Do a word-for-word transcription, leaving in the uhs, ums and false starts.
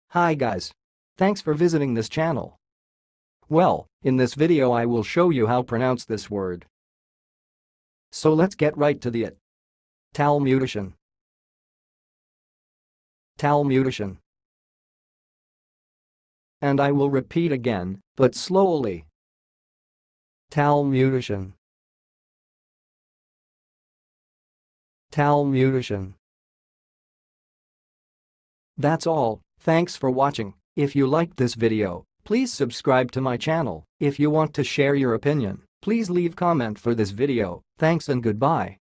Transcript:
Hi guys. Thanks for visiting this channel. Well, in this video I will show you how to pronounce this word. So let's get right to the it. Talmudischen. Talmudischen. And I will repeat again, but slowly. Talmudischen. Talmudischen. That's all. Thanks for watching. If you liked this video, please subscribe to my channel. If you want to share your opinion, please leave comment for this video. Thanks and goodbye.